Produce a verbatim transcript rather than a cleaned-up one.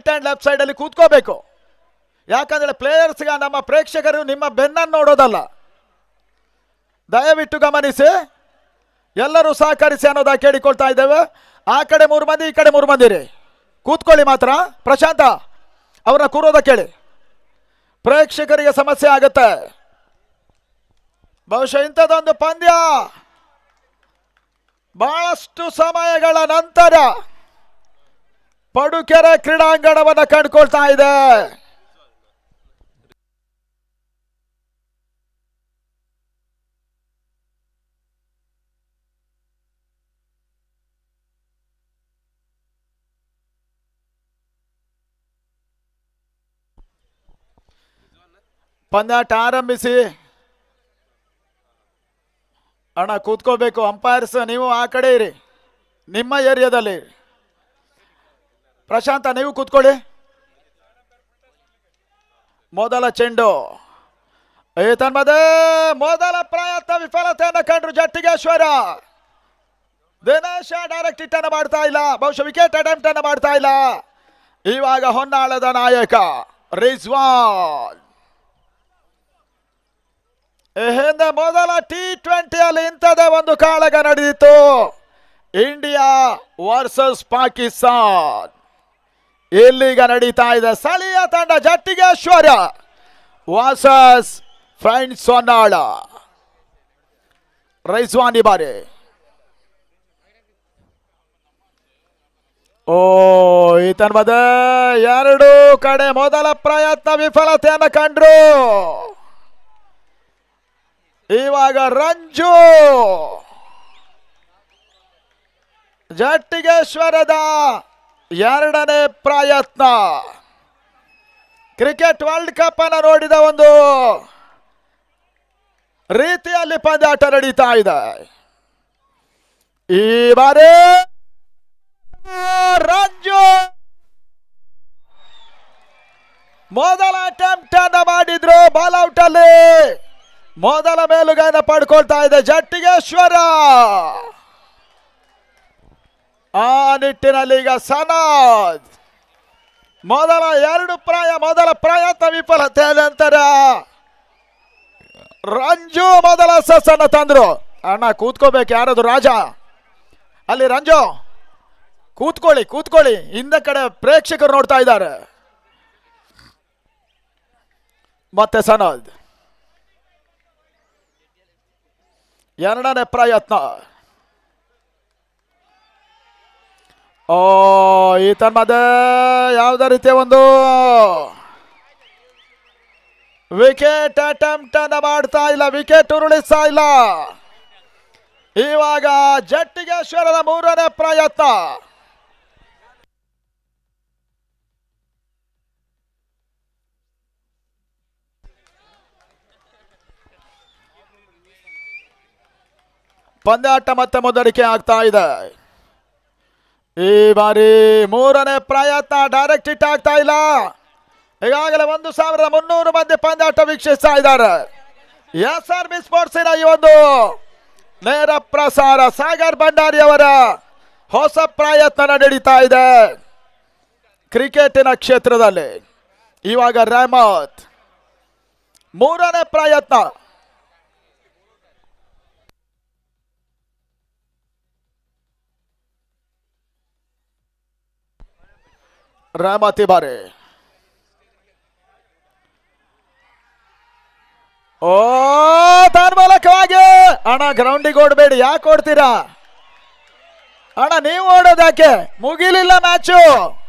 Right hand left side ಅಲ್ಲಿ ಕೂತ್ಕೋಬೇಕು. ಯಾಕಂದ್ರೆ ಪ್ಲೇಯರ್ಸ್ಗ ನಮ್ಮ ಪ್ರೇಕ್ಷಕರು ನಿಮ್ಮ ಬೆನ್ನನ್ನು ನೋಡೋದಲ್ಲ. ದಯವಿಟ್ಟು ಗಮನಿಸಿ, ಎಲ್ಲರೂ ಸಹಕರಿಸಿ ಅನ್ನೋದ ಕೇಳಿಕೊಳ್ತಾ ಇದ್ದೇವೆ. ಆ ಕಡೆ ಮೂರು ಮಂದಿ, ಈ ಕಡೆ ಮೂರು ಮಂದಿ ರೀ, ಕೂತ್ಕೊಳ್ಳಿ ಮಾತ್ರ. ಪ್ರಶಾಂತ ಅವ್ರನ್ನ ಕೂರೋದ ಕೇಳಿ, ಪ್ರೇಕ್ಷಕರಿಗೆ ಸಮಸ್ಯೆ ಆಗುತ್ತೆ. ಬಹುಶಃ ಇಂಥದ್ದೊಂದು ಪಂದ್ಯ ಬಹಳಷ್ಟು ಸಮಯಗಳ ನಂತರ ಪಡುಕೆರೆ ಕ್ರೀಡಾಂಗಣವನ್ನು ಕಂಡುಕೊಳ್ತಾ ಇದೆ. ಪಂದ್ಯಾಟ ಆರಂಭಿಸಿ. ಅಣ್ಣ ಕೂತ್ಕೋಬೇಕು. ಅಂಪೈರ್ಸ್ ನೀವು ಆ ಕಡೆ ಇರಿ, ನಿಮ್ಮ ಏರಿಯಾದಲ್ಲಿ. ಪ್ರಶಾಂತ ನೀವು ಕೂತ್ಕೊಳ್ಳಿ. ಮೊದಲ ಚೆಂಡು ಏತನ್ಮದೆ ಮೊದಲ ಪ್ರಯತ್ನ ವಿಫಲತೆಯನ್ನು ಕಂಡ್ರು ಜಟ್ಟಿಗೇಶ್ವರ. ದಿನೇಶ ಡೈರೆಕ್ಟ್ ಹಿಟ್ ಅನ್ನು ಮಾಡ್ತಾ ಇಲ್ಲ, ಬಹುಶಃ ವಿಕೆಟ್ ಅಟೆಂಪ್ಟ್ ಅನ್ನು ಮಾಡ್ತಾ ಇಲ್ಲ. ಇವಾಗ ಹೊನ್ನಾಳದ ನಾಯಕ ರಿಜ್ವಾನ್. ಹಿಂದೆ ಮೊದಲ ಟಿ ಟ್ವೆಂಟಿಯಲ್ಲಿ ಇಂಥದೇ ಒಂದು ಕಾಳಗ ನಡೆದಿತ್ತು, ಇಂಡಿಯಾ ವರ್ಸಸ್ ಪಾಕಿಸ್ತಾನ್. ಇಲ್ಲಿಗ ನಡೀತಾ ಇದೆ ಸ್ಥಳೀಯ ತಂಡ ಜಟ್ಟಿಗೇಶ್ವರ ವರ್ಸಸ್ ಫ್ರೆಂಡ್ಸ್ ಹೊನ್ನಾಳ. ರಿಜ್ವಾನ್ ಈ ಬಾರಿ ಓ ಈತನ್ ಮದ ಎರಡು ಕಡೆ ಮೊದಲ ಪ್ರಯತ್ನ ವಿಫಲತೆಯನ್ನು ಕಂಡ್ರು. ಇವಾಗ ರಂಜು ಜಟ್ಟಿಗೇಶ್ವರದ ಎರಡನೇ ಪ್ರಯತ್ನ. ಕ್ರಿಕೆಟ್ ವರ್ಲ್ಡ್ ಕಪ್ ಅನ್ನು ನೋಡಿದ ಒಂದು ರೀತಿಯಲ್ಲಿ ಪಂದ್ಯಾಟ ನಡೀತಾ ಇದೆ. ಈ ಬಾರಿ ರಂಜು ಮೊದಲ ಅಟೆಂಪ್ಟ್ ಅನ್ನು ಮಾಡಿದ್ರು, ಬಾಲ್ ಔಟ್ ಅಲ್ಲಿ ಮೊದಲ ಮೇಲುಗೈನ ಪಡ್ಕೊಳ್ತಾ ಇದೆ ಜಟ್ಟಿಗೇಶ್ವರ. ಆ ನಿಟ್ಟಿನಲ್ಲಿ ಈಗ ಸನದ್ ಮೊದಲ ಎರಡು ಪ್ರಾಯ ಮೊದಲ ಪ್ರಯತ್ನ ವಿಫಲತೆ ನಂತರ ರಂಜು ಮೊದಲ ಸಸ್ಸನ್ನು ತಂದ್ರು. ಅಣ್ಣ ಕೂತ್ಕೋಬೇಕು, ಯಾರದು ರಾಜ ಅಲ್ಲಿ. ರಂಜು ಕೂತ್ಕೊಳ್ಳಿ ಕೂತ್ಕೊಳ್ಳಿ, ಹಿಂದ ಕಡೆ ಪ್ರೇಕ್ಷಕರು ನೋಡ್ತಾ ಇದ್ದಾರೆ. ಮತ್ತೆ ಸನದ್ ಎರಡನೇ ಪ್ರಯತ್ನ. ಓ ಈತನ್ ಮಧ್ಯೆ ಯಾವುದೇ ರೀತಿಯ ಒಂದು ವಿಕೆಟ್ ಅಟೆಂಪ್ಟ್ ಅನ್ನು ಮಾಡ್ತಾ ಇಲ್ಲ, ವಿಕೆಟ್ ಉರುಳಿಸ್ತಾ ಇಲ್ಲ. ಇವಾಗ ಜಟ್ಟಿಗೇಶ್ವರದ ಮೂರನೇ ಪ್ರಯತ್ನ. ಪಂದ್ಯಾಟ ಮತ್ತೆ ಮುಂದರಿಕೆ ಆಗ್ತಾ ಇದೆ. ಈ ಬಾರಿ ಮೂರನೇ ಪ್ರಯತ್ನ ಡೈರೆಕ್ಟ್ ಹಿಟ್ ಆಗ್ತಾ ಇಲ್ಲ. ಈಗಾಗಲೇ ಒಂದು ಸಾವಿರದ ಮುನ್ನೂರು ಮಂದಿ ಪಂದ್ಯಾಟ ವೀಕ್ಷಿಸ್ತಾ ಇದ್ದಾರೆ. ಎಸ್ ಆರ್ ಬಿ ಸ್ಪೋರ್ಟ್ಸಿನ ಈ ಒಂದು ನೇರ ಪ್ರಸಾರ ಸಾಗರ್ ಭಂಡಾರಿ ಅವರ ಹೊಸ ಪ್ರಯತ್ನ ನಡೀತಾ ಇದೆ ಕ್ರಿಕೆಟಿನ ಕ್ಷೇತ್ರದಲ್ಲಿ. ಇವಾಗ ರೆಹಮತ್ ಮೂರನೇ ಪ್ರಯತ್ನ. ರೆಹಮತ್ ಈ ಬಾರಿ ಓ ತನ್ಮೂಲಕವಾಗಿ ಅಣ್ಣ ಗ್ರೌಂಡಿಗೆ ಓಡಬೇಡಿ. ಯಾಕೆ ಓಡ್ತೀರಾ ಅಣ್ಣ? ನೀವು ಓಡೋದಾಕೆ ಮುಗಿಲಿಲ್ಲ ಮ್ಯಾಚು.